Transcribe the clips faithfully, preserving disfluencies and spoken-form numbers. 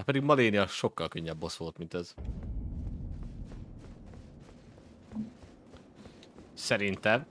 Hát pedig Malenia sokkal könnyebb boss volt, mint ez. Szerintem.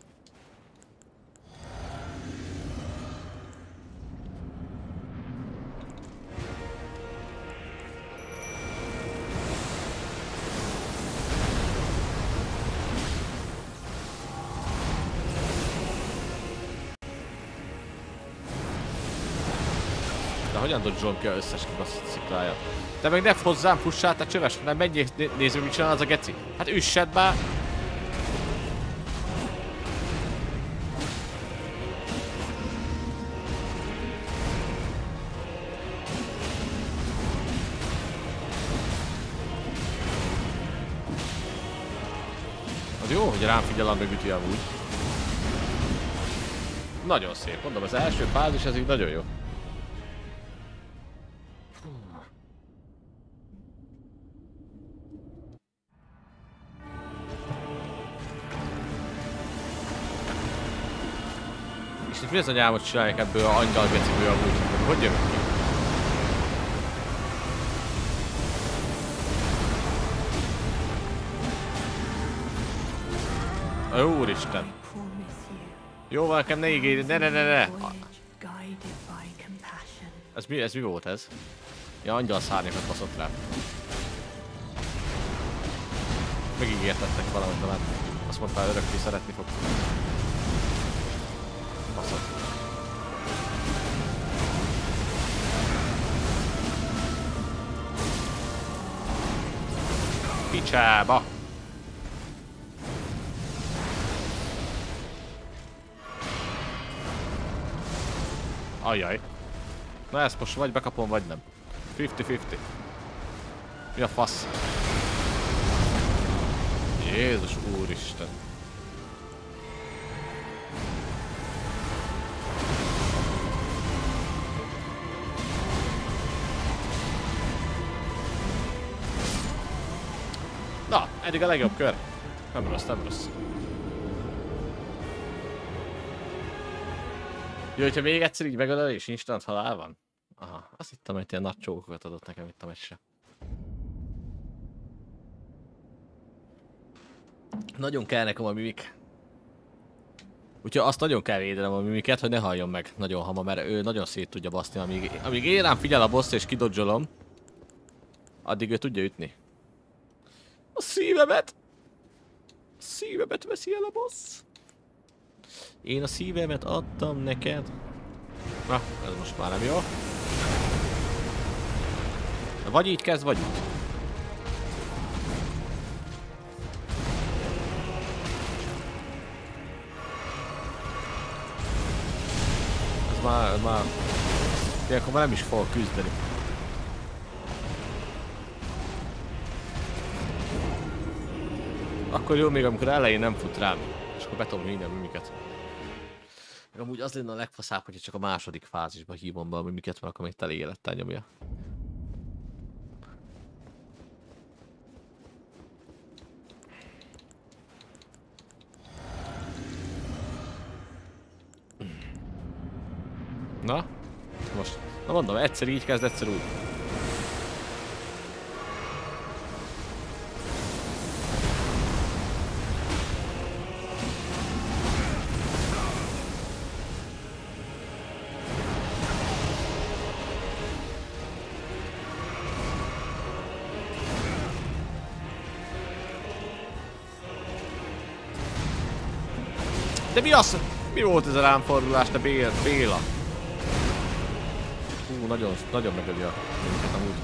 De hogyan dodge-olom ki az összes kibaszott szikláját? Te meg ne hozzám fussál, te csöves, nem menjél, nézd meg, mit csinál az a geci. Hát üssed már! Az jó, hogy rám figyelem, meg üti amúgy. Nagyon szép, mondom, az első fázis, ez így nagyon jó. És itt mi az a nyámot csinálják ebből a angyal geciből amúgy? Hogy jövök ki? Ó, úristen! Jó van, nekem ne ígérj, ne ne ne ne! Ez mi, ez mi volt ez? Ja, angyal szárnyakat baszott rá. Megígértettek valamit, de már azt mondtál, örökké szeretni fog. Baszott. Picsába! Ajjaj. Na ezt most vagy bekapom, vagy nem. fifty fifty. Mi a fasz? Jézus úristen. Na, eddig a legjobb kör. Nem rossz, nem rossz. Jó, hogyha még egyszer így megölöl és instant halál van? Aha, azt hittem, hogy ilyen nagy csókokat adott nekem itt a meccsre. Nagyon kell nekem a mimik. Úgyhogy azt nagyon kell védenem a mimiket, hogy ne halljon meg nagyon hamar, mert ő nagyon szét tudja baszni, amíg, amíg én rám figyel a boss és kidodzsolom, addig ő tudja ütni. A szívemet! A szívemet veszi el a boss! Én a szívemet adtam neked. Na, ez most már nem jó. Vagy így kezd, vagy így. Ez már, ez már... Ilyenkor már nem is fog küzdeni. Akkor jó még, amikor elején nem fut rám. És akkor betolom minden mimiket. Meg amúgy az lenne a legfaszább, hogyha csak a második fázisba hívom be a mimiket, mert akkor még teli élettel nyomja. Na? Most, na mondom, egyszer így kezd, egyszer úgy. De mi az? Mi volt ez a rámfordulás, te Béla? Béla? Hú, nagyon, nagyon megöli a minket amúgy.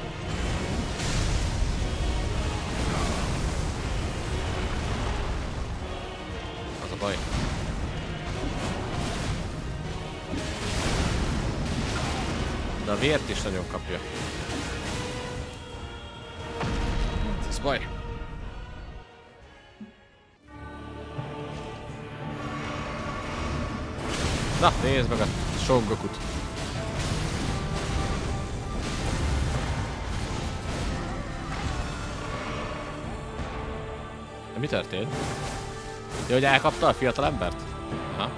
Az a baj. De a vért is nagyon kapja. Ez baj. Na, nézd meg a Son Gokut. De mi történt? Jó, hogy elkapta a fiatal embert? Aha.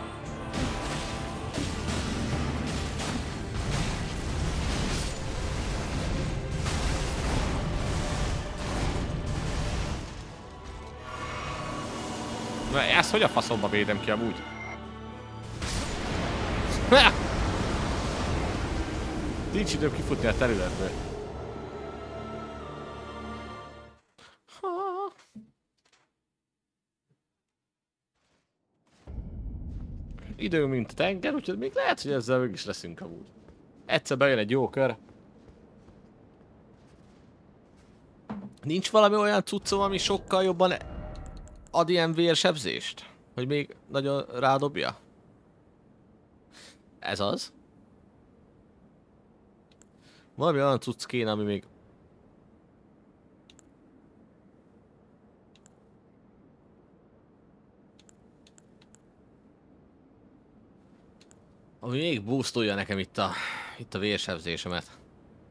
Ezt hogy a faszomba védem ki amúgy? Nincs időm kifutni a területből. Idő, mint a tenger, úgyhogy még lehet, hogy ezzel meg is leszünk amúgy. Egyszer bejön egy jó kör. Nincs valami olyan cuccom, ami sokkal jobban ad ilyen vérsebzést? Hogy még nagyon rádobja? Ez az. Valami olyan cucc kéne, ami még... Ami még boostolja nekem itt a, itt a vérsebzésemet.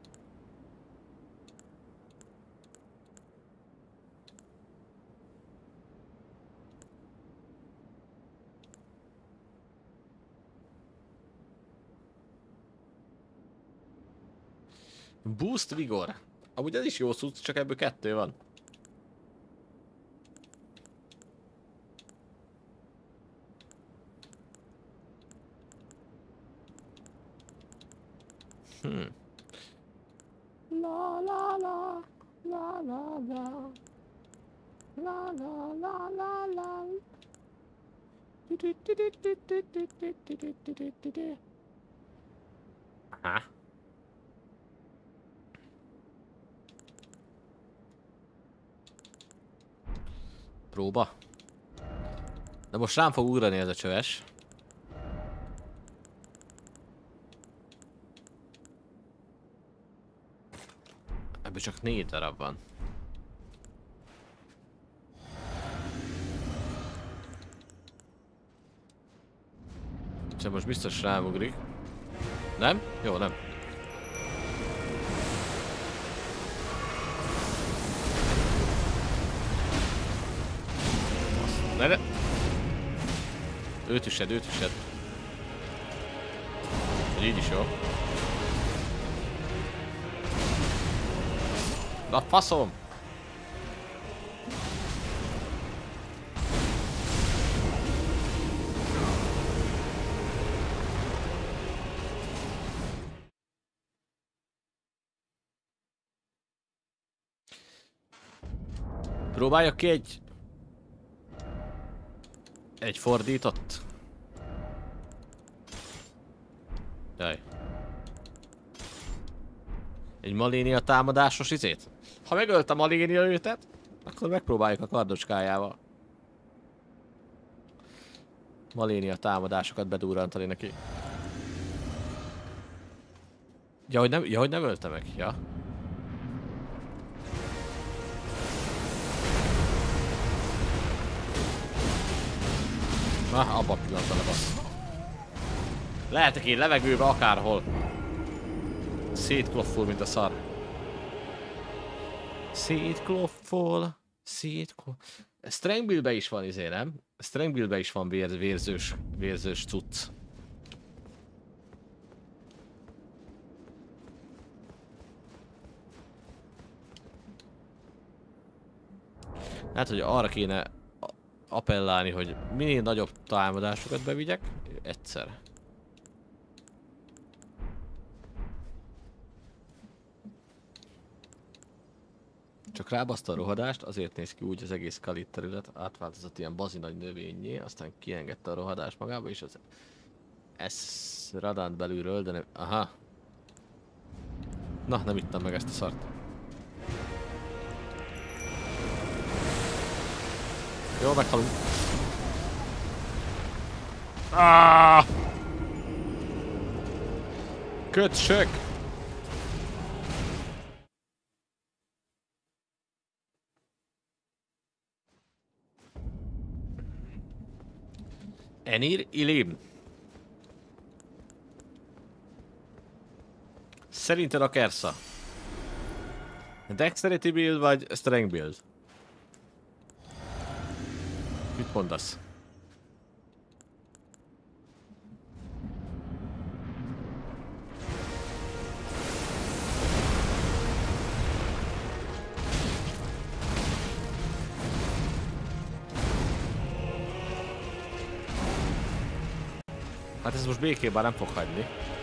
Boost Vigor. Amúgy ez is jó cucc, csak ebből kettő van. Hmm. La la la la la la la la la la la. Aha. Próba. De most rám fog ugrani ez a csöves. Ebből csak négy darab van. Csak most biztos rám ugrik. Nem? Jó, nem. Ne, ne. Őt üsed, őt üsed. Így is jó. Na faszom! Próbáljak ki egy... Egy fordított. Jaj. Egy Malenia támadásos izét? Ha megölt a Malenia őtet, akkor megpróbáljuk a kardocskájával. Malenia támadásokat bedurrantani neki. Ja, hogy nem, ja, hogy nem ölte meg, ja. Na, abban a pillanatban lebasz. Lehetek én levegőbe akárhol. Szétkloffol, mint a szar. Szétkloffol, szétkloffol. Strength-be is van izé, nem? Strength-be is van vér, vérzős, vérzős cucc. Hát, hogy arra kéne appellálni, hogy minél nagyobb támadásokat bevigyek, egyszer. Csak rábaszta a rohadást, azért néz ki úgy az egész Khalid terület, átváltozott ilyen bazi nagy növényé, aztán kiengedte a rohadást magába, és az ez Radant belülről, de nem... Aha. Na, nem ittam meg ezt a szart. Jó, meghalunk. Ah! Köcsök! Enir Ilim. Szerinted a Kersa? Dexterity build vagy Strength build? Mit mondasz? Hát ez most békében nem fog hagyni.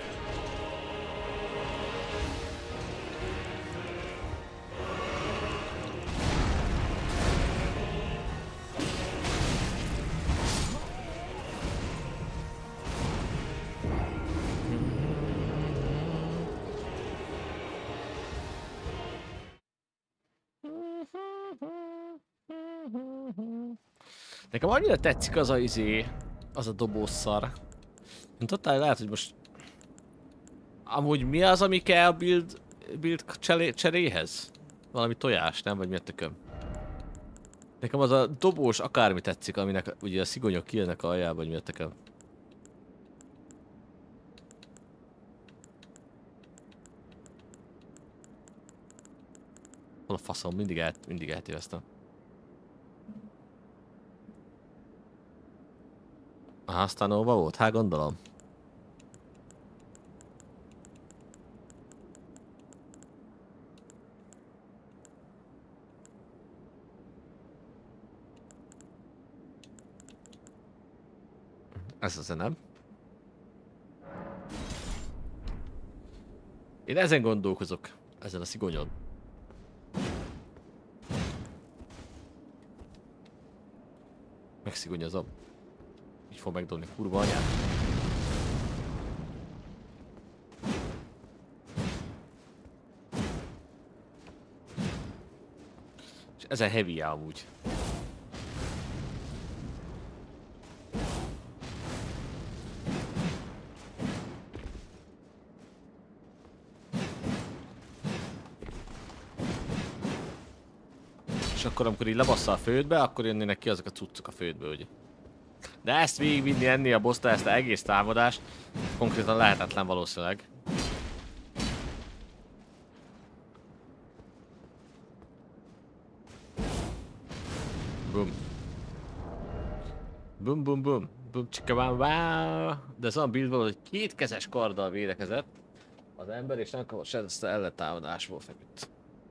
Nekem annyira tetszik az a izé, az a dobószar. Én totál lehet, hogy most... Amúgy mi az, ami kell a build, build cseré, cseréhez? Valami tojás, nem? Vagy mi a tököm? Nekem az a dobós akármi tetszik, aminek ugye a szigonyok kijönnek a aljába, vagy mi a tököm. Hol a faszom? Mindig, el, mindig eltéveztem. Aha, aztán óva volt? Hát gondolom. Ez az nem. Én ezen gondolkozok. Ezen a szigonyon. Megszigonyozom. Így fog megdobni kurva anyát. És ezen heavy amúgy. És akkor amikor így lebassza a földbe, akkor jönnének ki azok a cuccok a földbe, ugye. De ezt végigvinni enni a bossra, ezt a egész támadást, konkrétan lehetetlen valószínűleg. Bum. Bum bum bum. Bum csika bám bám. De ez olyan build volt, hogy kétkezes karddal védekezett az ember, és nem kapott se ezt a ellentámadásból feküdt.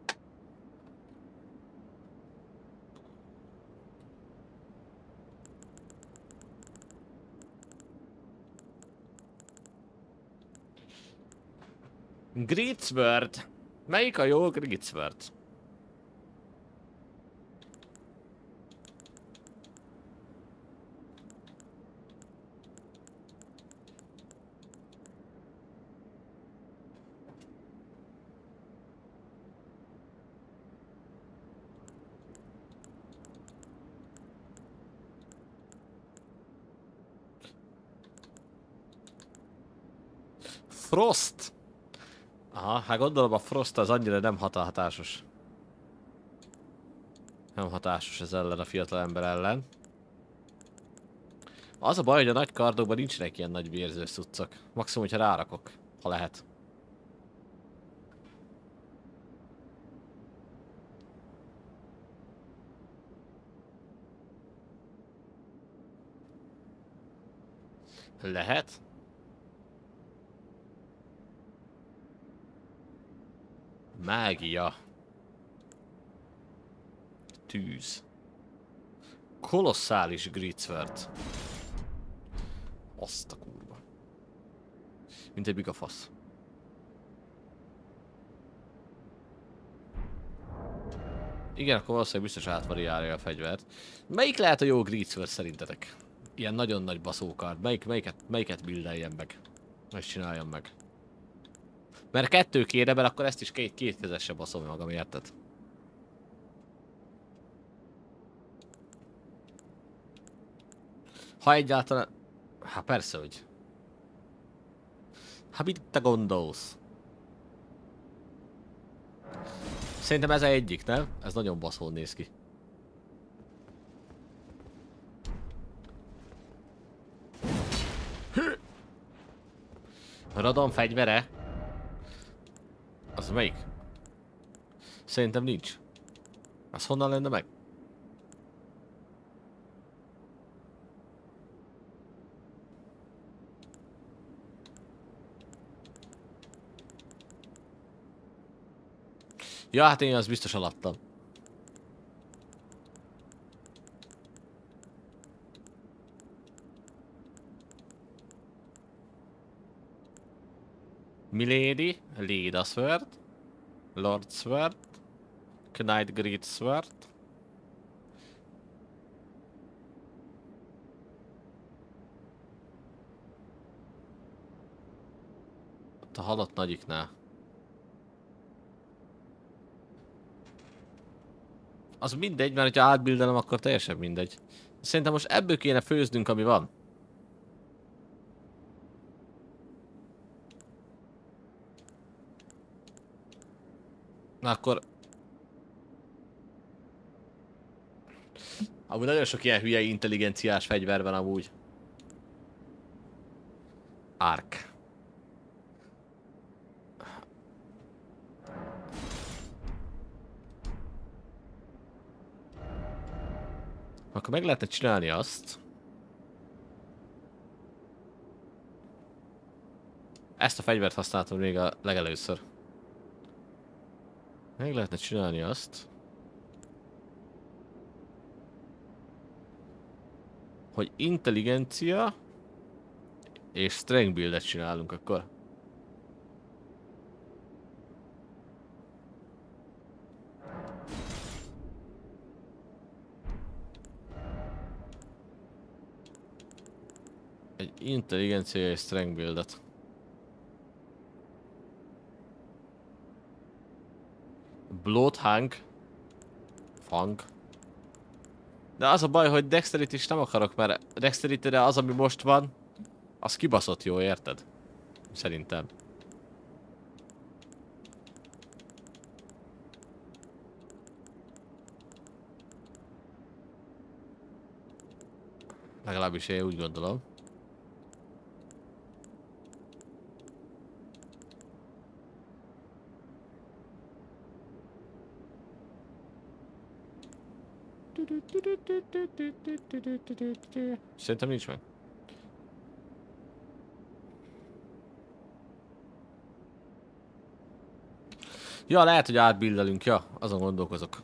Greatsword. Melyik a jó Greatsword? Frost. Aha, hát gondolom a Frost az annyira nem hatásos. Nem hatásos ez ellen a fiatal ember ellen. Az a baj, hogy a nagy kardokban nincsenek ilyen nagy vérző cuccok. Maximum, hogyha rárakok, ha lehet. Lehet. Mágia. Tűz. Kolosszális Greatsword. Azt a kurva. Mint egy bigafasz. Igen, akkor valószínűleg biztos átvariálja a fegyvert. Melyik lehet a jó Greatsword szerintetek? Ilyen nagyon nagy baszókard. Melyik, melyiket, melyiket buildeljem meg? Ezt csináljam meg. Mert kettő kéne, mert akkor ezt is két, két kezesre baszom magam, érted? Ha egyáltalán... Hát persze, hogy... Hát mit te gondolsz? Szerintem ez egyik, nem? Ez nagyon baszón néz ki. Radon fegyvere? Az melyik? Szerintem nincs. Az honnan lenne meg? Ja, hát én az biztos alattam. Milady, Leda Sword, Lord Sword, Knight Great Sword. Ott a halott nagyiknál. Az mindegy, mert ha átbildelem, akkor teljesen mindegy. Szerintem most ebből kéne főznünk, ami van. Na akkor... Amúgy nagyon sok ilyen hülye intelligenciás fegyver van amúgy. Ark. Akkor meg lehetne csinálni azt. Ezt a fegyvert használtam még a legelőször. Meg lehetne csinálni azt, hogy intelligencia és strength buildet csinálunk akkor. Egy intelligencia és strength buildet. Bloodhang. Fang. De az a baj, hogy dexterity is nem akarok, mert dexterity-re az, ami most van, az kibaszott jó, érted? Szerintem. Legalábbis én úgy gondolom. Szerintem nincs meg. Ja, lehet, hogy átbildelünk, ja, azon gondolkozok.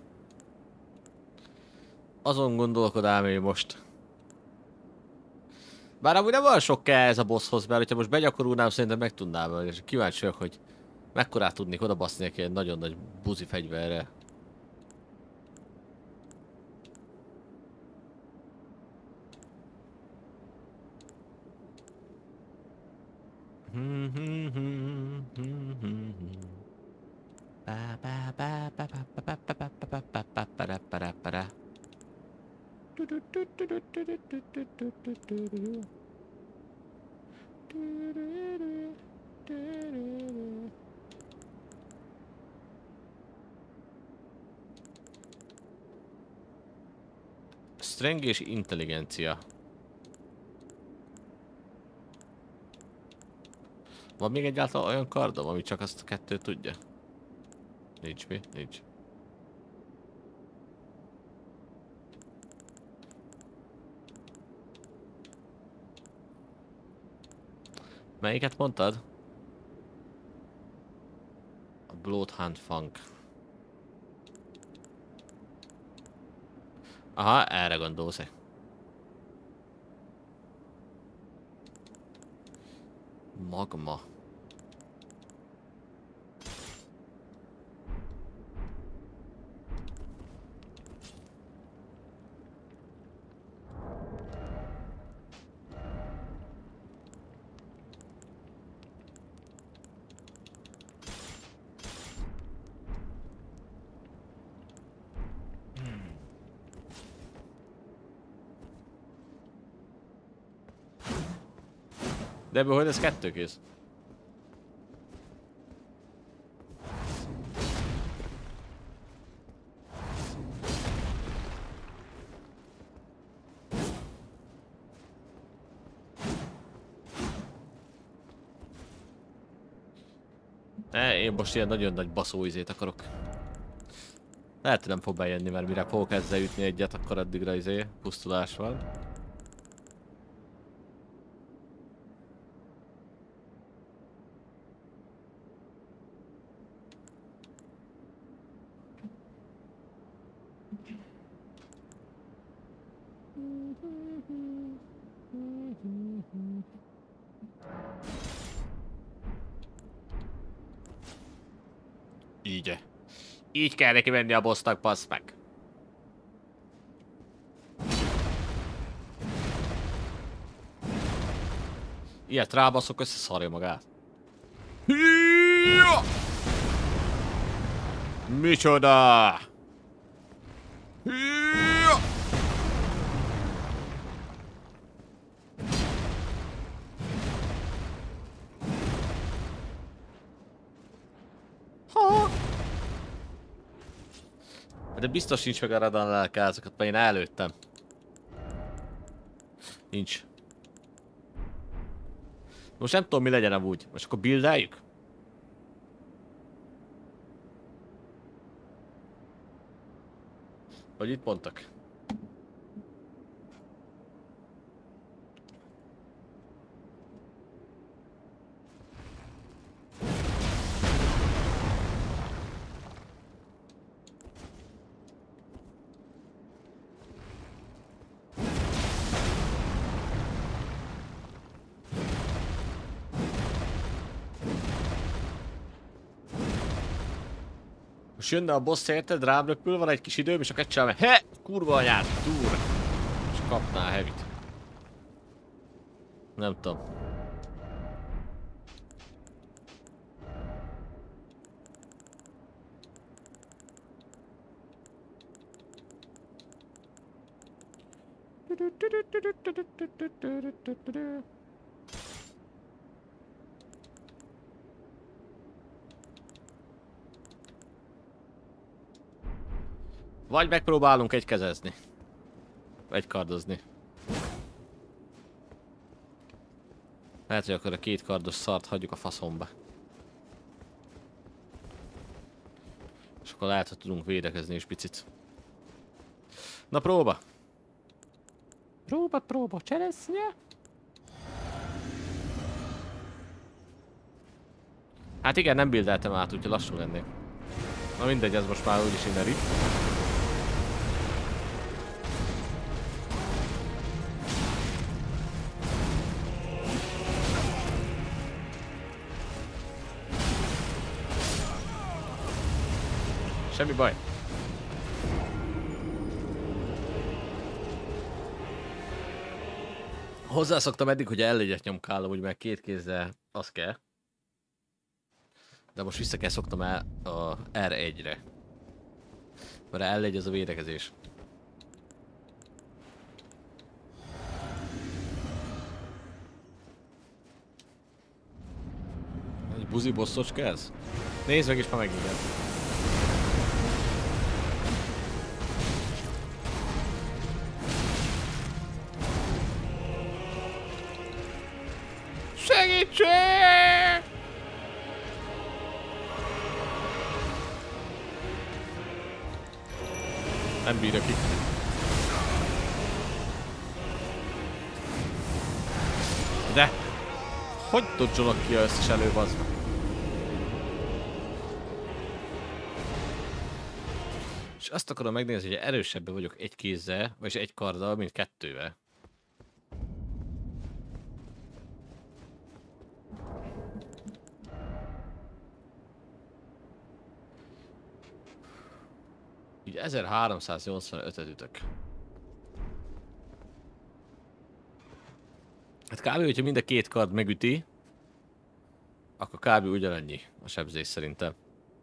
Azon gondolkodám én most. Bár amúgy nem olyan sok kell ez a bosshoz, mert hogyha most begyakorulnám, szerintem meg tudnám, és kíváncsi vagyok, hogy mekkorát tudnék odabaszni neki egy nagyon nagy buzi fegyverre. Strength és intelligencia. Van még egyáltalán olyan kardom, ami csak azt a kettőt tudja? Nincs mi? Nincs. Melyiket mondtad? A Bloodhound Funk. Aha, erre gondolsz-e? Magma. De ebből hogy lesz kettő kész? Ne, én most ilyen nagyon nagy baszóizét akarok. Lehet, hogy nem fog bejönni, mert mire fogok ezzel ütni egyet, akkor addigra izé pusztulás van. Így. Így kell neki menni a bossnak, bassz meg. Ilyet rábaszok, összeszarja magát. Híja! Micsoda! Híja! Ha! De biztos nincs meg a radan lelkázokat, mert én előttem. Nincs. Most nem tudom, mi legyen amúgy. Most akkor buildeljük? Vagy itt mondtak? Most jönne a boss, érted? Rám röpül, van egy kis időm, és a kecsel he! Kurva anyád! Túr! És kapná a heavy-t. Nem tudom. Vagy megpróbálunk egykezezni. Egykardozni. Lehet, hogy akkor a két kardos szart hagyjuk a faszomba. És akkor lehet, hogy tudunk védekezni is picit. Na próba! Próba, próba, cseresznye! Hát igen, nem buildeltem át, úgyhogy lassú lennék. Na mindegy, ez most már úgyis innen itt. Semmi baj. Hozzászoktam eddig, hogy el egyet nyomkálom, úgy meg két kézzel az kell. De most vissza kell szoktam el a er egyre. Mert el egy az a védekezés. Egy buzi bosszocska ez? Nézd meg is, ma megint. Segítség! Nem bírja ki. De! Hogy dodge-olok ki a összes előbb az? És azt akarom megnézni, hogy erősebben vagyok egy kézzel, vagy egy karddal, mint kettővel. Így ezerháromszáznyolcvanötöt ütök. Hát kb. Hogyha mind a két kard megüti, akkor kb. Ugyanannyi a sebzés szerintem.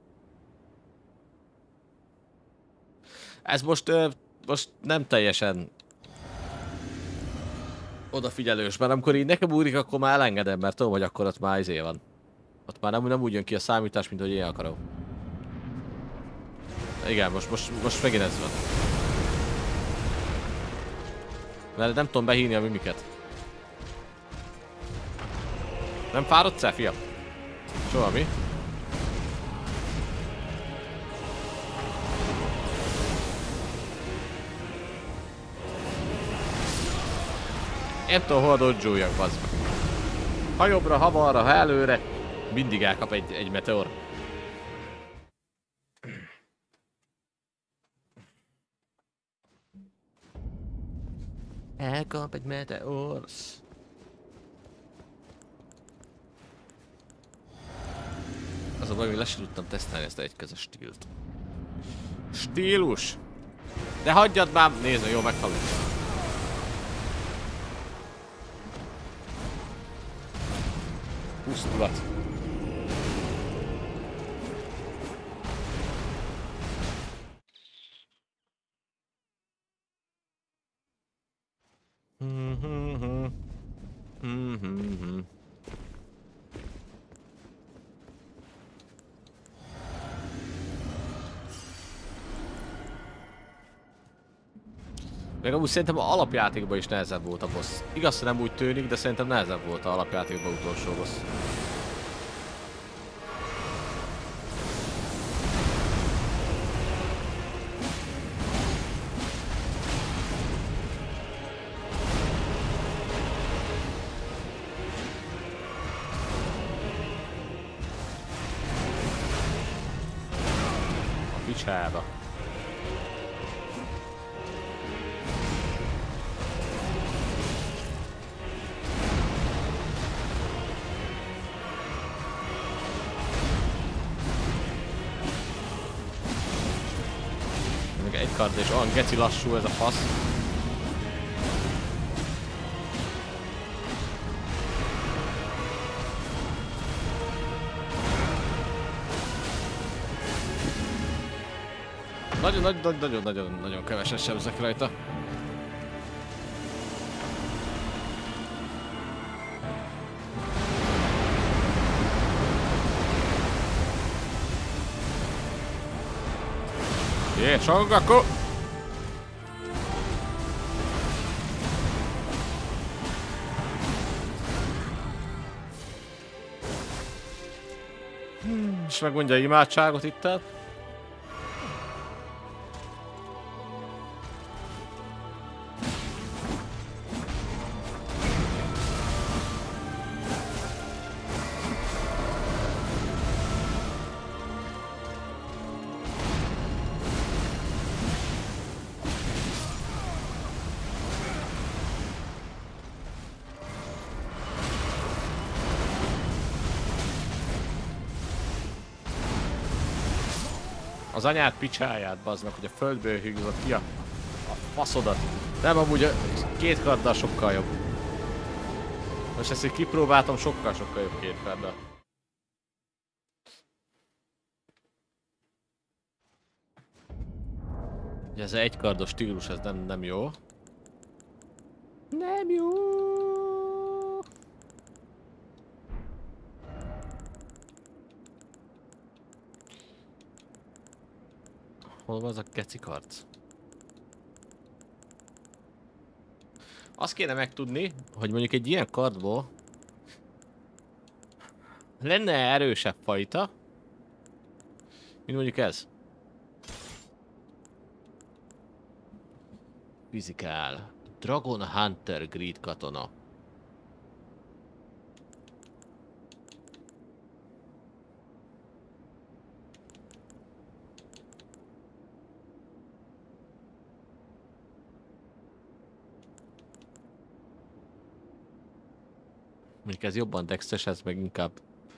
Ez most, most nem teljesen odafigyelős, mert amikor így nekem úrik, akkor már elengedem, mert tudom, hogy akkor ott már izé van. Ott már nem, nem úgy jön ki a számítás, mint hogy én akarom. Igen, most, most, most megint ez van. Mert nem tudom behívni a mimiket. Nem fáradsz el, fiam? Soha mi? Nem tudom, hol dodge-oljak, bazd meg. Ha jobbra, ha balra, ha előre, mindig elkap egy, egy meteor. Elkap egy meteorsz. Az a baj, hogy le sem tudtam tesztelni ezt a egykezes stílt. Stílus! De hagyjad már! Nézd meg, jól meghalunk. Pusztulat. Meg amúgy szerintem az alapjátékban is nehezebb volt a boss. Igaz, hogy nem úgy tűnik, de szerintem nehezebb volt az alapjátékban utolsó boss. A picsába. Egy kard és olyan geci lassú ez a fasz. Nagyon, nagyon, nagyon, nagyon, nagyon kevesen sebzek rajta. Jé, Songaku! Hmm, és megmondja imádságot itt el. Az anyád picsáját, bazd meg, hogy a földből hűzött ki a, a faszodat. Nem, amúgy a két karddal sokkal jobb. Most ezt így kipróbáltam, sokkal-sokkal jobb két karddal. Ugye ez egy kardos stílus, ez nem, nem jó. Nem jó. Hol van az a keci karc? Azt kéne megtudni, hogy mondjuk egy ilyen kardból lenne erősebb fajta, mint mondjuk ez. Fizikál. Dragon Hunter Grid katona. Mondjuk ez jobban dexes, ez meg inkább...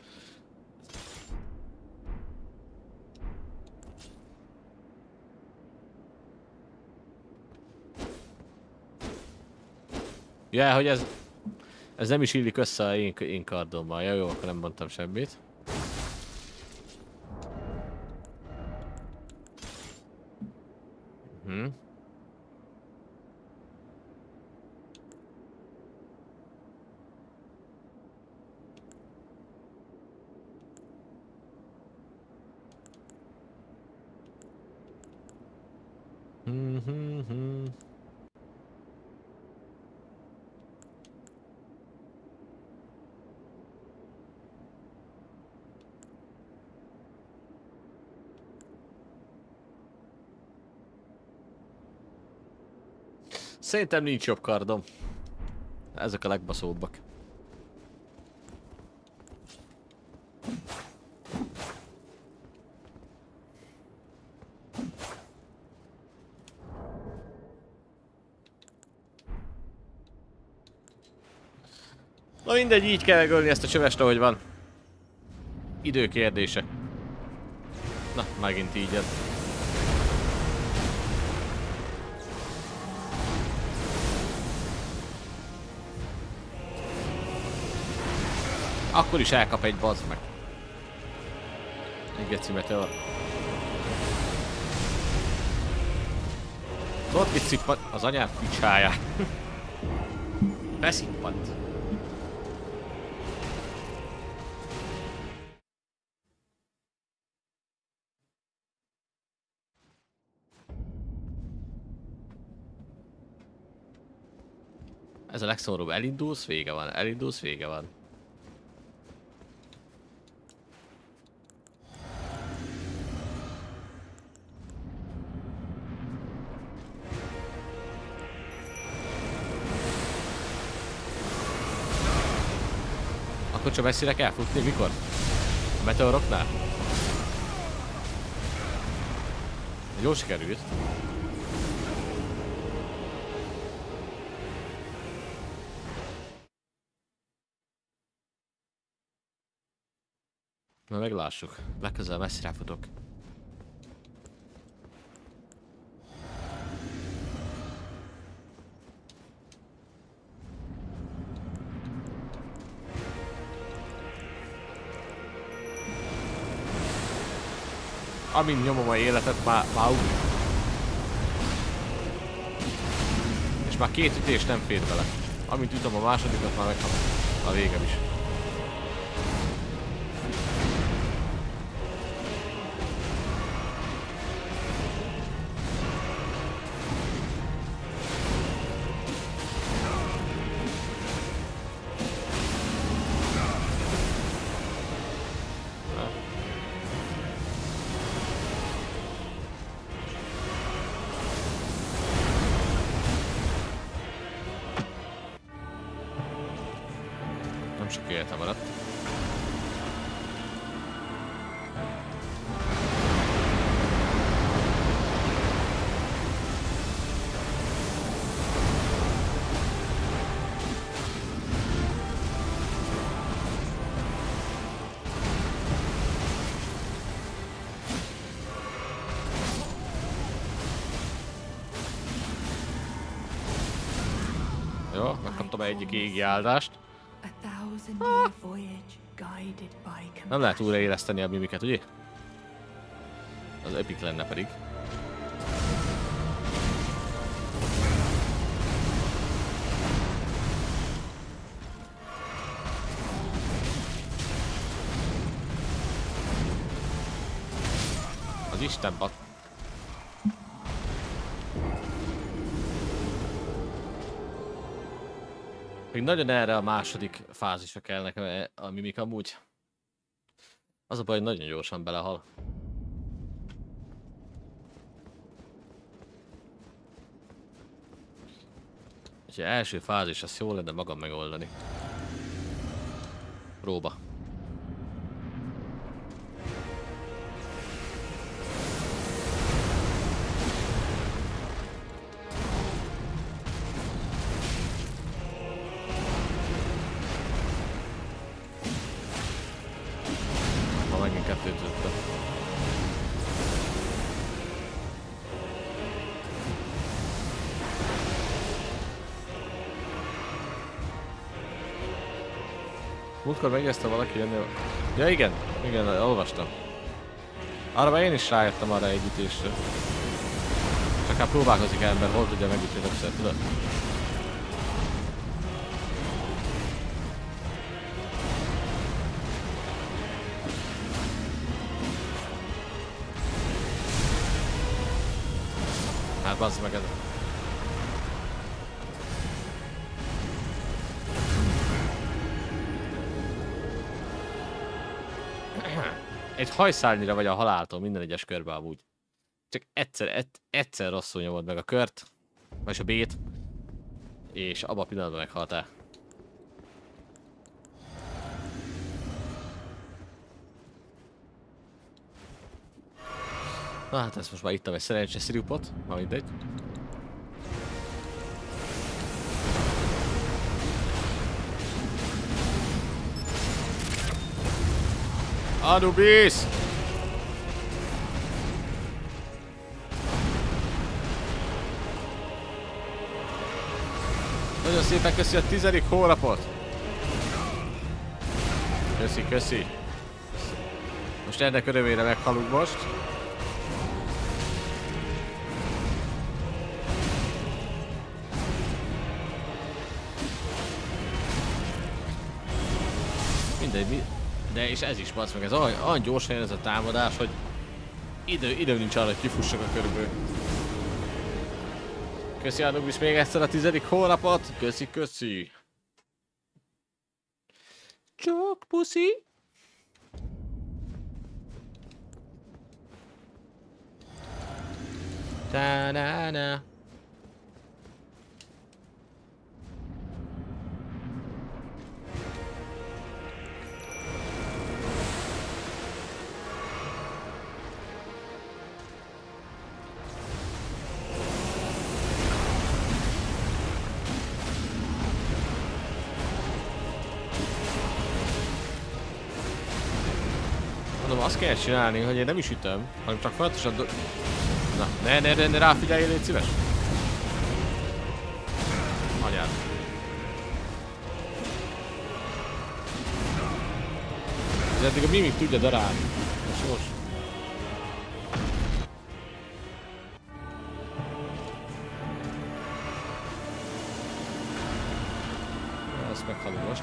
Ja, hogy ez... Ez nem is illik össze a én, én kardommal. Ja, jó, akkor nem mondtam semmit. Hm. Szerintem nincs jobb kardom. Ezek a legbaszóbbak. Na mindegy, így kell megölni ezt a csövest, ahogy van. Idő kérdése. Na, megint így jött. Akkor is elkap egy bazd meg. Egy geci meteor. Tudod mit szippant? Az anyám picsáját. Beszippant. Ez a legszomorúbb. Elindulsz, vége van. Elindulsz, vége van. Akkor csak messzire kell futni, mikor? A meteoroknál? Jól sikerült. Na meglássuk. Legközelebb messzire futok. Amint nyomom a életet, már, már úgy. És már két ütés nem fér bele. Amint ütöm a másodikat, már megkap a végem is. Sok élete maradt. Jó, megkaptam egyik égi áldást. Nem lehet újraéleszteni a mimiket, ugye? Az epic lenne pedig. Az Isten bat. Még nagyon erre a második fázisra kell nekem a mimik amúgy. Az a baj, hogy nagyon gyorsan belehal. Úgyhogy első fázis, azt jól lenne magam megoldani. Próba. Múltkor megnézte valaki jönni. Ja igen, igen, olvastam. Arra már én is rájöttem arra egy ütésre. Csak hát próbálkozik ember, hol tudja megütni többször, tudod? Hát bazd meg ez. Egy hajszárnyira vagy a haláltól minden egyes körbe amúgy. Csak egyszer, et, egyszer rosszul nyomod meg a kört, vagy a B-t, és abban a pillanatban meghaltál. Na hát ezt most már ittam egy szerencsés szirupot, ma mindegy. Anubis! szépen köszi a tizedik hónapot! Köszi, köszi! Most ennek örömére meghalunk most. Mindegy, mi... de és ez is basz meg, ez olyan, olyan gyorsan jön ez a támadás, hogy idő, idő nincs arra, hogy kifussak a körülbelül. Köszi Anubis még egyszer a tizedik hónapot, köszi, köszi! Csak puszi! Ta-na-na. Mondom, azt kell csinálni, hogy én nem is ütöm, hanem csak folyamatosan do... Na, ne, ne, ne, ne ráfigyelj, légy szíves! Anyád. Ez eddig a Mimik tudja darálni. Most most. Ezt meghalom most.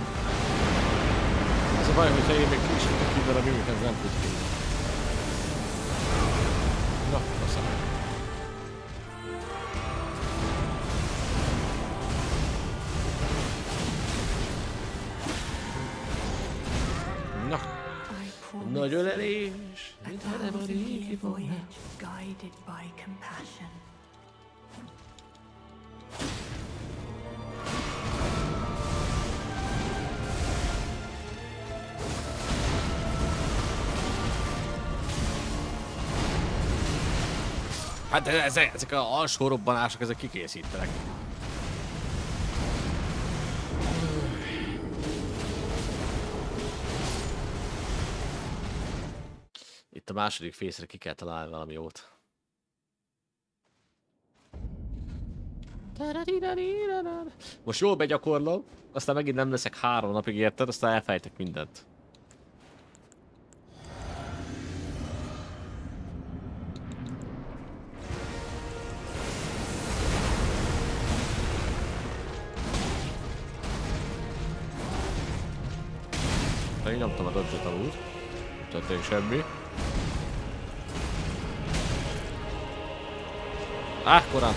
Az a baj, hogyha én még ki is futok innen a Mimik, ez nem tud ki. Na, faszom. Na. Nagy ölelés. Hát ezek, ezek a alsó robbanások, ezek kikészítenek. Itt a második fészre ki kell találni valami jót. Most jól begyakorlom, aztán megint nem leszek három napig, érted? Aztán elfejtek mindent. Én nyomtam a dodge-ot alul. Történik semmi. Áh, korán!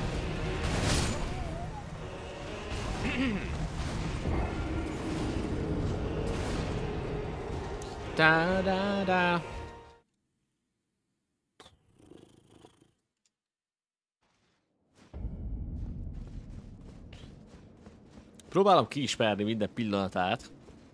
Da da da. Próbálom kiismerni minden pillanatát.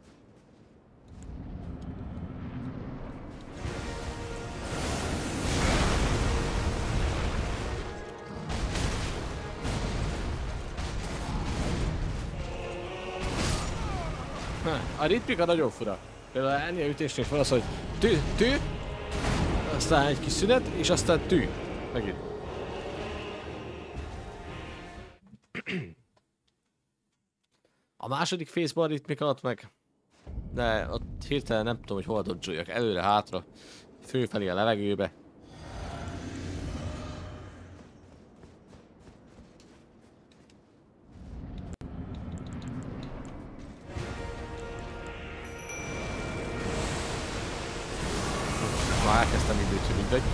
A ritmika nagyon fura. Például ennél ütésnél van az, hogy tű, tű, aztán egy kis szünet, és aztán tű. Megint. A második faceban a ritmika ott meg. De ott hirtelen nem tudom, hogy hol dodge-oljak. Előre, hátra, fölfelé a levegőbe. Már elkezdtem időt, hogy mindegy.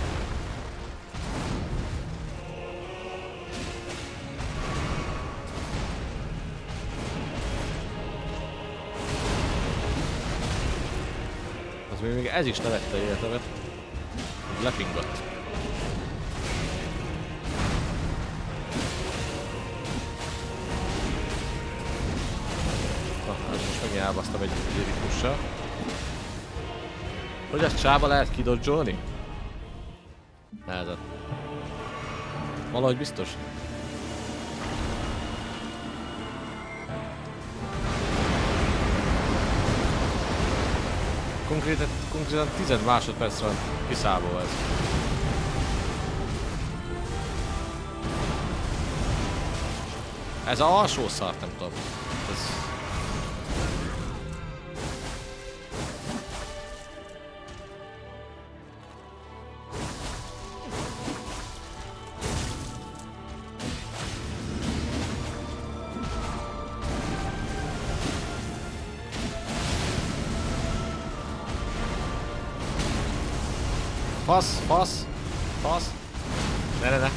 Az még ez is levette a életemet. Lepingott. Na, hát most megint elbasztam egy ritmussal. Hogy ezt csába lehet kidodzsolni? Nehezett. Valahogy biztos. Konkrétan, konkrétan tíz másodpercre van kiszállva ez. Ez a alsó szart, nem tudom. Ez... Fasz, fasz, fasz. Ne, ne, ne.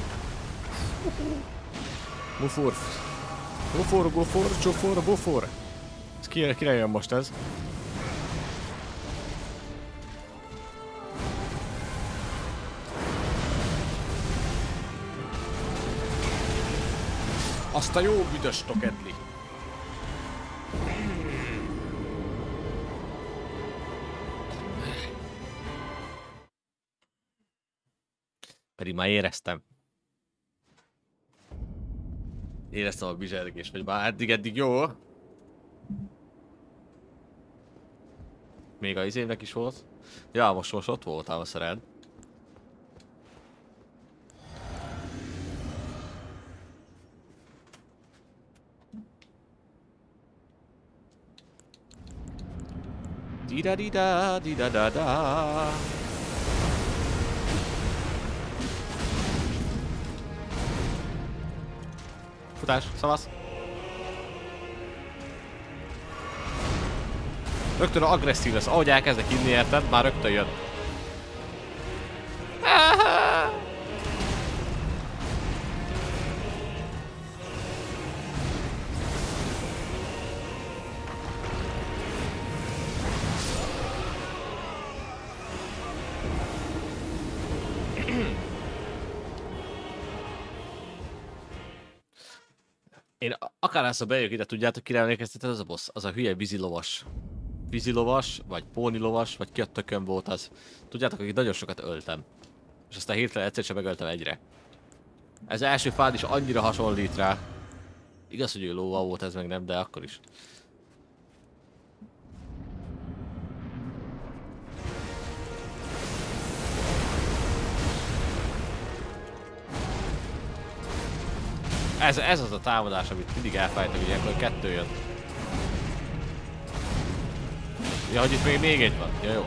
Bufur. Bufur, bufur, csufur, bufur. Ez kire, kire jön most ez? Azt a jó büdös tokedli. Pedig már éreztem. Éreztem a bizsergést, vagy már eddig-eddig jó. Még a izémnek is volt. Ja, most most ott voltál a szered. Di-da-di-da, di-da-da-da. Futás, szavasz! Rögtön agresszív lesz, ahogy elkezdek inni, érted? Már rögtön jön. Én akárhányszor bejövök ide, tudjátok, kire emlékeztetett az a boss? Az a hülye vízilovas. Vízilovas, vagy pónilovas, vagy ki a tökön volt az. Tudjátok, akik nagyon sokat öltem. És aztán hirtelen egyszer sem megöltem egyre. Ez első fád is annyira hasonlít rá. Igaz, hogy ő lóval volt ez meg nem, de akkor is. Ez, ez az a támadás, amit mindig elfájtak, hogy ilyenkor kettő jön. Ja, hogy itt még, még egy van. Ja, jó.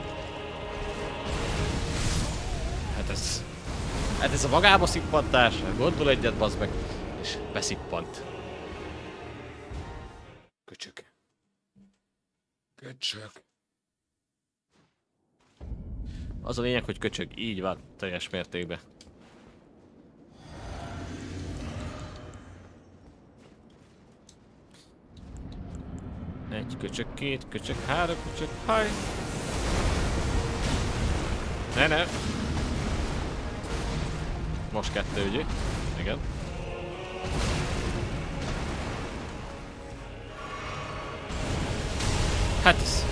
Hát ez... Hát ez a magába szippantás, gondol egyet, bazd meg, és beszippant. Köcsög. Köcsög. Az a lényeg, hogy köcsög. Így van, teljes mértékben. Egy köcsög, két köcsög, három köcsög, haj! Ne, ne! Most kettő, ugye? Igen. Hát ez...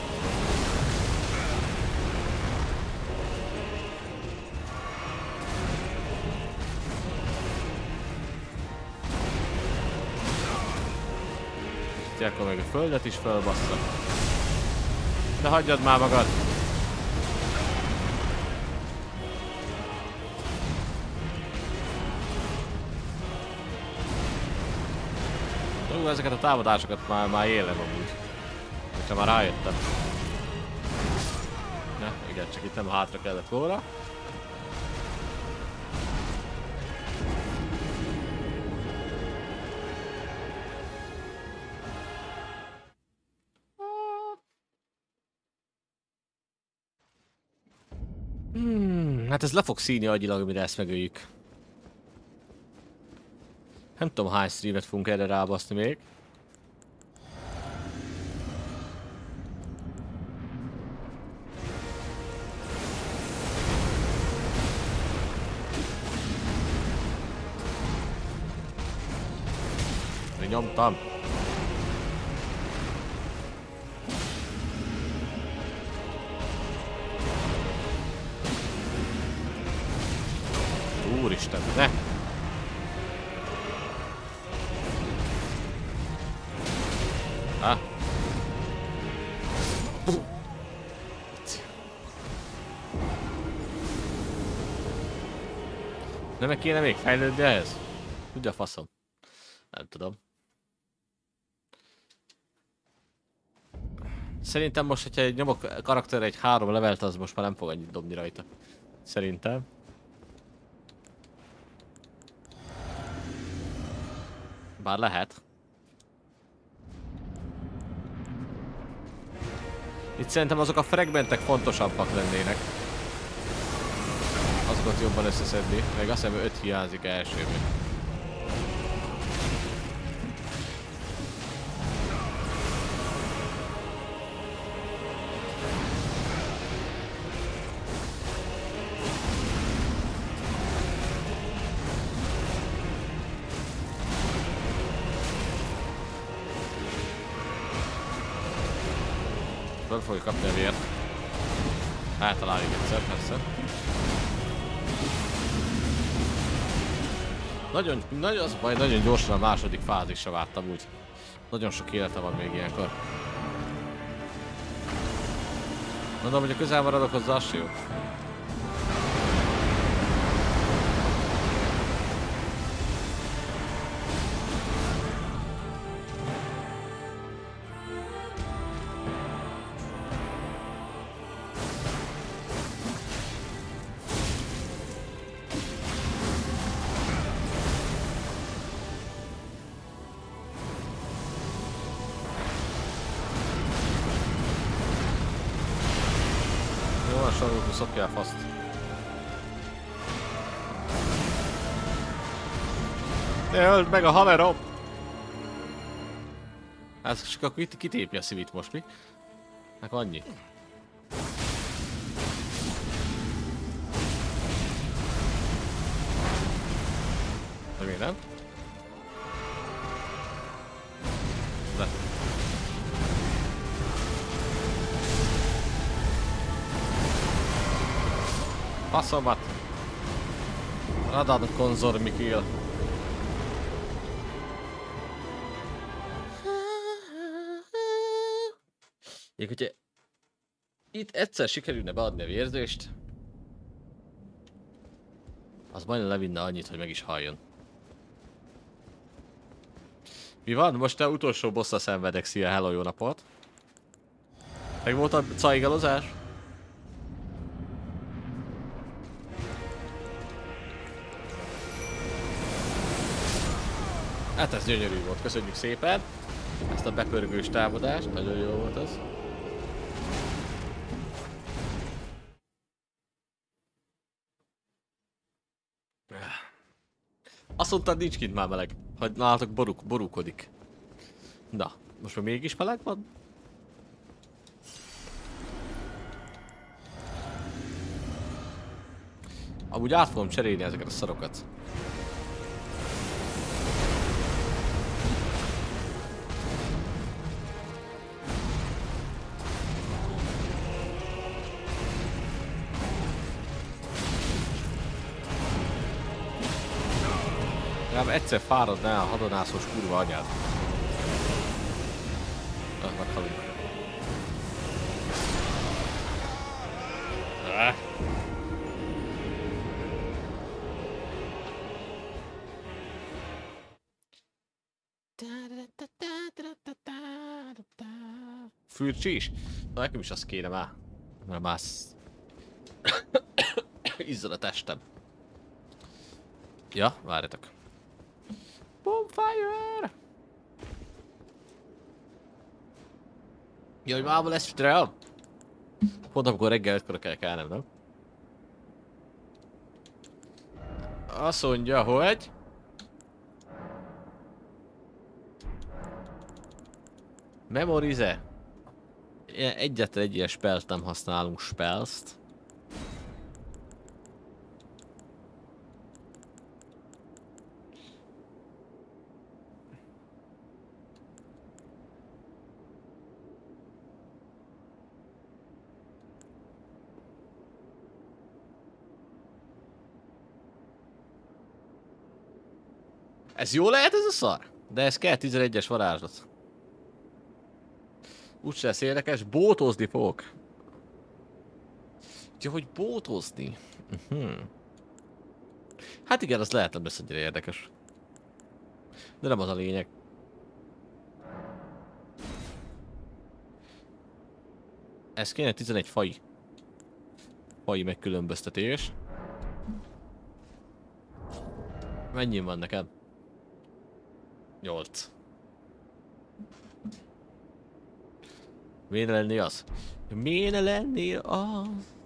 Akkor meg a földet is felbassza. De hagyjad már magad! Jó, ezeket a támadásokat már, már élem amúgy. Hogyha már rájöttem. Ne, igen, csak itt nem hátra kellett volna. Hmm, hát ez le fog színi agyilag, amire ezt megöljük. Nem tudom, hány streamet fogunk erre rábaszni még. Én nyomtam. Úristen, ne! Ah. Nem meg kéne még fejlődni ehhez? Tudja a faszom. Nem tudom. Szerintem most, hogyha egy nyomok karakterre egy három levelt, az most már nem fog annyit dobni rajta. Szerintem. Bár lehet. Itt szerintem azok a fragmentek fontosabbak lennének. Azokat jobban összeszedni. Meg azt hiszem öt hiányzik elsőben. Föl fogjuk kapni a vért. Eltaláljuk egyszer, persze. Nagyon, nagyon, az baj, nagyon gyorsan a második fázisra vártam úgy. Nagyon sok élete van még ilyenkor. Mondom, hogy a közel maradok hozzá, az jó. Szopjál faszt. Ne öld meg a haverom! Hát csak akkor itt kitépni a szívit most, mi? Hát annyi. De miért nem? De. Faszomat! Radad konzor Mikil. Még hogyha itt egyszer sikerülne beadni a vérzést, az majdnem levinne annyit, hogy meg is halljon. Mi van? Most te utolsó bosszra szenvedek, szia, hello, jó napot! Meg volt a caigalozás? Hát ez gyönyörű volt, köszönjük szépen ezt a bepörgős támadást, nagyon jó volt az. Azt mondtad, nincs kint már meleg, hogy nálatok boruk, borúkodik. Na, most már mégis meleg van? Amúgy át fogom cserélni ezeket a szarokat. Legalább egyszer fáradnál a hadonászos kurva anyád. Ah, meghalunk. Ah. Fürcsi is? Na, nekem is azt kéne már. Mert már izzad a testem. Ja, várjatok. Bonfire! Jaj, mába lesz stream? Pont amikor reggel ötkor kell kelnem, nem? Azt mondja, hogy... Memorize. Egyetlen egy ilyen spellt nem használunk, spells-t. Ez jó lehet ez a szar? De ez kell tizenegyes varázslat. Úgyse lesz érdekes, bótozni fogok. Ja, hogy bótozni? Uh-huh. Hát igen, az lehet, nem lesz annyira érdekes. De nem az a lényeg. Ez kéne tizenegy fai. Fai megkülönböztetés. Mennyi van nekem? nyolc. Miért lenni az? Miért lenni az?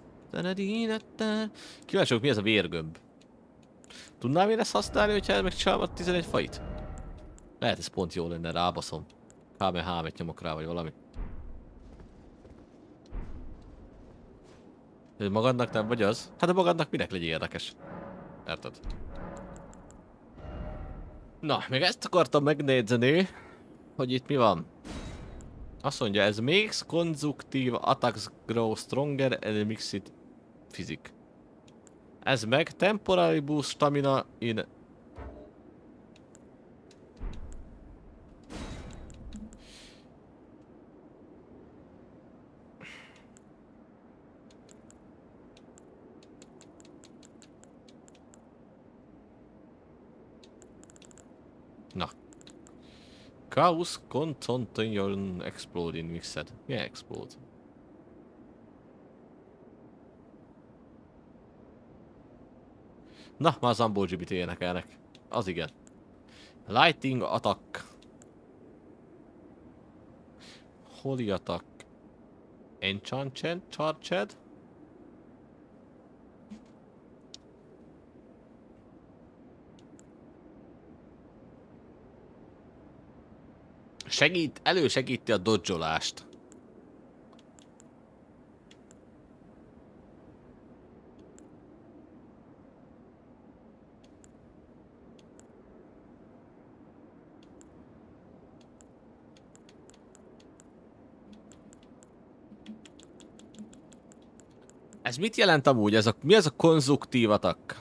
Kíváncsi vagyok, mi ez a vérgömb? Tudnám én ezt használni, hogyha megcsinálom a tizenegy fait? Lehet ez pont jó lenne, rábaszom. K M H et nyomok rá, vagy valami. Hogy magadnak nem vagy az? Hát a magadnak minek legyen érdekes? Érted? Na, még ezt akartam megnézni, hogy itt mi van. Azt mondja, ez makes conjunctive attacks grow stronger and makes it physic. Ez meg temporary boost stamina in... Na. Chaos contagion explode in mixed. Yeah, explode. Na, már Zambogibit énekelnek. Az igen. Lighting attack. Holy attack. Enchanted charged. Segít, elősegíti a dodge-olást. Ez mit jelent amúgy? Ez a, mi az a konzuktív attack?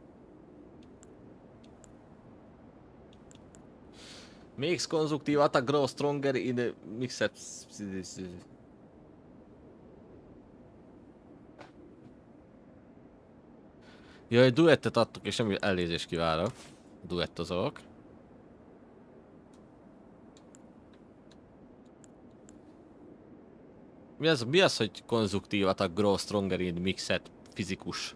Makes conjunctive attack grow stronger in the mixed... Jaj, duettet adtuk és semmi elnézést kívánok. Duettozok. Mi az, mi az, hogy konjunctive attack grow stronger in mixed fizikus?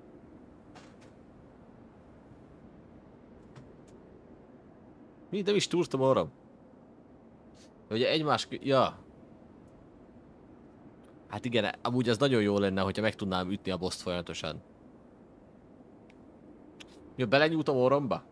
Mi? Nem is túrtam arra. Ugye egymás... Ja. Hát igen, amúgy ez nagyon jó lenne, hogyha meg tudnám ütni a boss-t folyamatosan. Ja, belenyúltam orromba?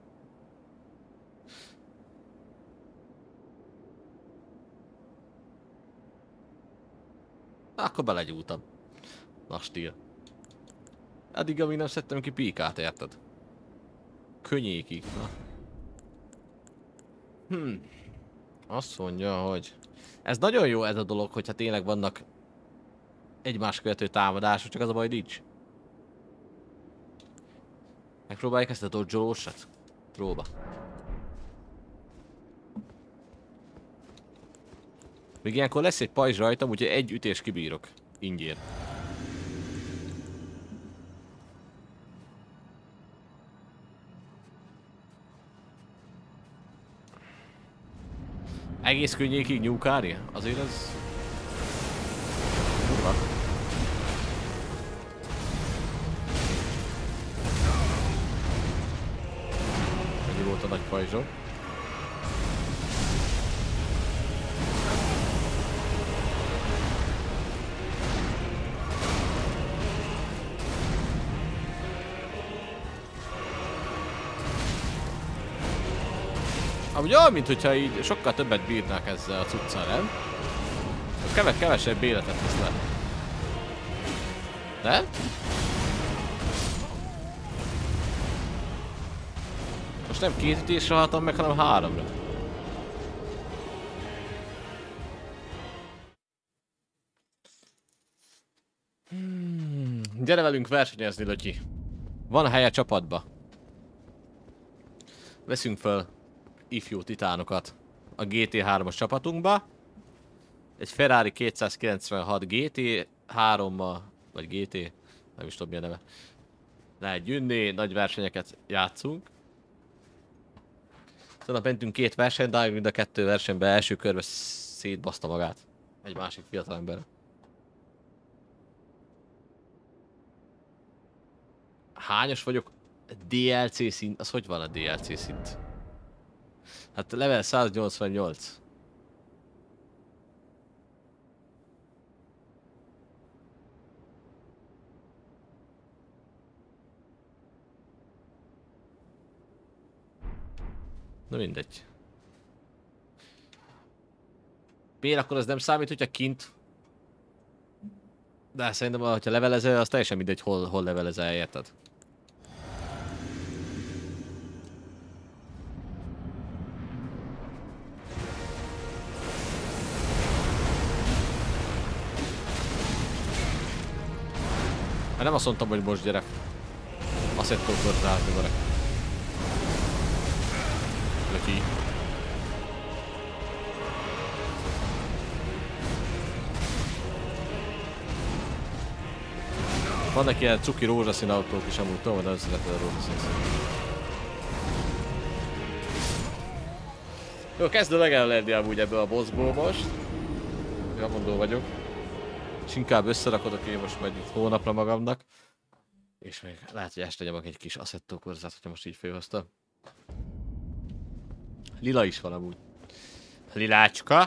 Akkor belegyúltam. Na stíl. Addig, amíg nem szedtem ki píkát, érted? Könnyékig, na. Hm. Azt mondja, hogy... Ez nagyon jó ez a dolog, hogyha tényleg vannak egymás követő támadások, csak az a baj nincs. Megpróbáljuk ezt a dodge-olósat? Próba. Még ilyenkor lesz egy pajzs rajtam, úgyhogy egy ütés kibírok. Ingyér. Egész könnyékig nyúkálni? Azért ez... Durva. Ennyi volt a nagy pajzsom. Amúgy olyan, mint hogyha így sokkal többet bírnák ezzel a cuccal, nem? Keves, kevesebb életet tesz le. Nem? Most nem két ütésre haltam meg, hanem háromra. Hmm. Gyere velünk versenyezni, Lötyi. Van helye csapatba. Veszünk föl ifjú titánokat a G T hármas csapatunkba. Egy Ferrari kétszázkilencvenhat G T hárommal, vagy G T, nem is tudom mi a neve. Lehet gyűnni, nagy versenyeket játszunk. Szóval mentünk két versenyt, de mind a kettő versenyben első körben szétbaszta magát. Egy másik fiatalember. Hányos vagyok? dé el cé szint? Az hogy van a dé el cé szint? Hát level száznyolcvannyolc. Na mindegy. Miért akkor az nem számít, hogyha kint? De szerintem, ha levelezel, az teljesen mindegy, hol, hol levelezel, érted? Hát nem azt mondtam, hogy most gyere. Assetto Corsato gyere. Löki. Vannak ilyen cuki rózsaszín autók is amúgy, tudom, de nem szereted a rózsaszín szín. Jó, kezdő legellenni amúgy ebből a bossból most. Jamondó vagyok. És inkább összerakodok én most majd itt hónapra magamnak. És még lehet, hogy este nyomok egy kis Assetto Corsát, hogyha most így főhoztam. Lila is van amúgy. Lilácska.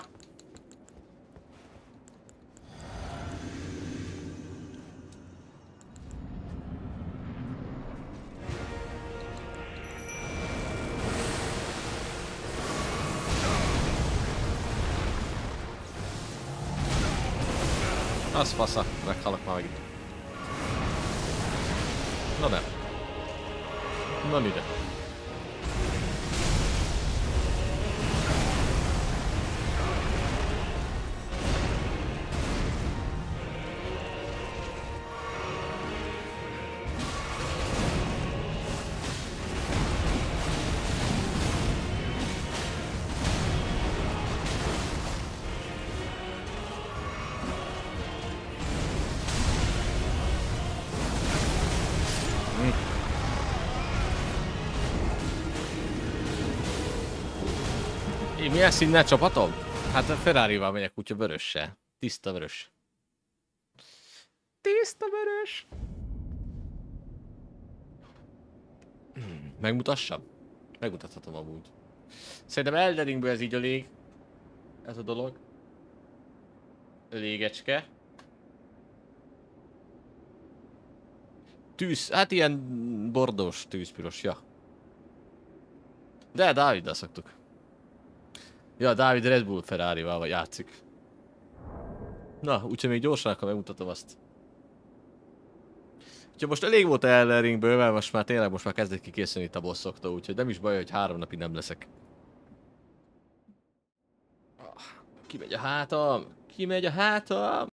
Az fasza, meghalok már megint. Na nem. Na ide. Én milyen színnel csapatom? Hát a Ferrarival megyek, úgyhogy vörössel. Tiszta vörös. Tiszta vörös! Megmutassam? Megmutathatom amúgy. Szerintem Elden Ringből ez így elég. Ez a dolog. Elégecske. Tűz, hát ilyen bordós, tűzpiros, ja. De Dáviddal szoktuk. Ja, Dávid Red Bull Ferrarival játszik. Na, úgyhogy még gyorsan akkor megmutatom azt. Úgyhogy most elég volt Elden Ringből, mert most már tényleg most már kezdett kikészülni itt a bosszoktól, úgyhogy nem is baj, hogy három napig nem leszek. Kimegy a hátam! Kimegy a hátam!